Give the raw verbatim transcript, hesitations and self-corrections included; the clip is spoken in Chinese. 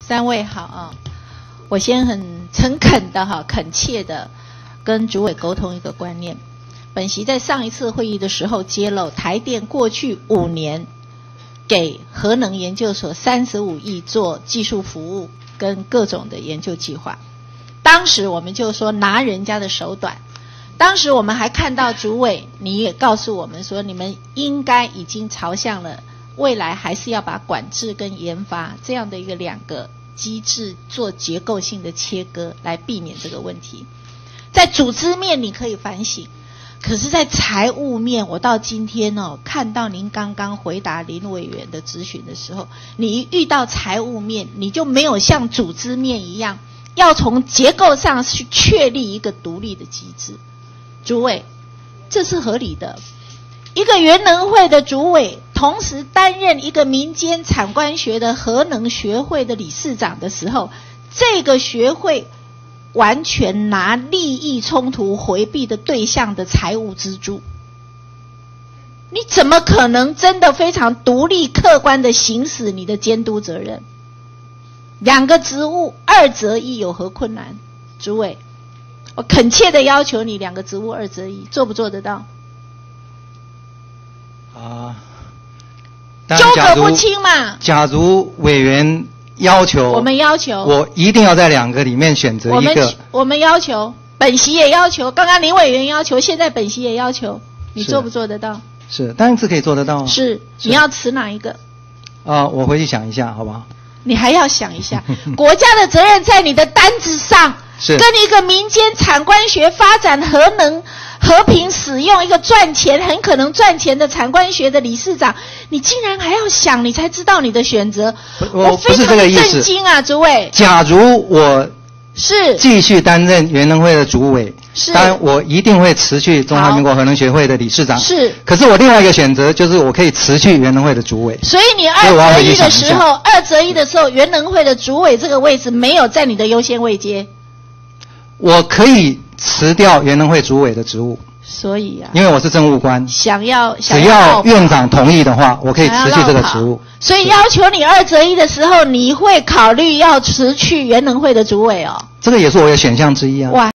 三位好啊，我先很诚恳的哈、恳切的跟主委沟通一个观念。本席在上一次会议的时候揭露，台电过去五年给核能研究所三十五亿做技术服务跟各种的研究计划。当时我们就说拿人家的手短，当时我们还看到主委你也告诉我们说，你们应该已经朝向了未来还是要把管制跟研发这样的一个两个机制做结构性的切割，来避免这个问题。在组织面你可以反省，可是在财务面，我到今天哦看到您刚刚回答林委员的质询的时候，你一遇到财务面，你就没有像组织面一样要从结构上去确立一个独立的机制。主委，这是合理的。一个原能会的主委，同时担任一个民间产官学的核能学会的理事长的时候，这个学会完全拿利益冲突回避的对象的财务资助，你怎么可能真的非常独立客观的行使你的监督责任？两个职务二择一有何困难？主委，我恳切的要求你两个职务二择一，做不做得到？ 啊， 纠葛不清嘛。假如委员要求， 我们要求， 我一定要在两个里面选择一个。 我们我们要求，本席也要求，刚刚林委员要求，现在本席也要求，你做不做得到？ 是，当然是可以做得到、啊。 是，你要持哪一个？ 啊，我回去想一下，好不好？ 你还要想一下，国家的责任在你的单子上， 是跟一个民间产官学发展核能和平使用一个赚钱很可能赚钱的产官学的理事长，你竟然还要想，你才知道你的选择。 我, 我非常震惊啊，主委。 假如我是继续担任原能会的主委， 是， 当然我一定会辞去中华民国核能学会的理事长。 是， 可是我另外一个选择就是我可以辞去原能会的主委。 所以你二择一的时候，二择一的时候，原能会的主委这个位置没有在你的优先位阶。 我可以辞掉原能会主委的职务。 所以啊， 因为我是政务官， 想要只要院长同意的话，我可以辞去这个职务。 所以要求你二择一的时候，你会考虑要辞去原能会的主委哦？ 这个也是我的选项之一啊。哇。